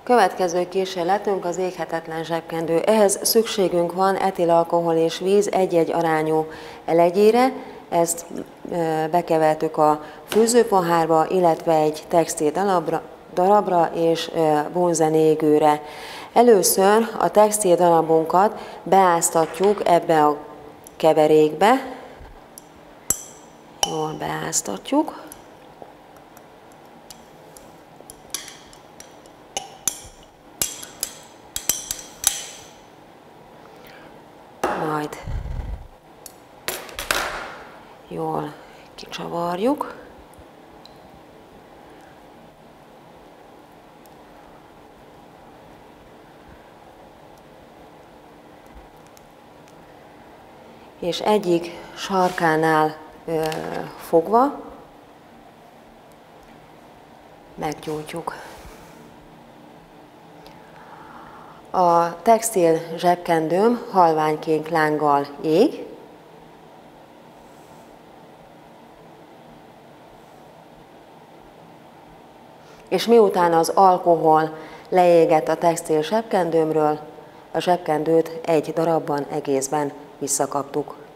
Következő kísérletünk az éghetetlen zsebkendő. Ehhez szükségünk van etilalkohol és víz egy-egy arányú elegyére. Ezt bekevertük a főzőpohárba, illetve egy textil darabra és bonzenégőre. Először a textil darabunkat beáztatjuk ebbe a keverékbe. Jól beáztatjuk. Majd jól kicsavarjuk. És egyik sarkánál fogva meggyújtjuk. A textil zsebkendőm halványkék lánggal ég, és miután az alkohol leégett a textil zsebkendőmről, a zsebkendőt egy darabban egészben visszakaptuk.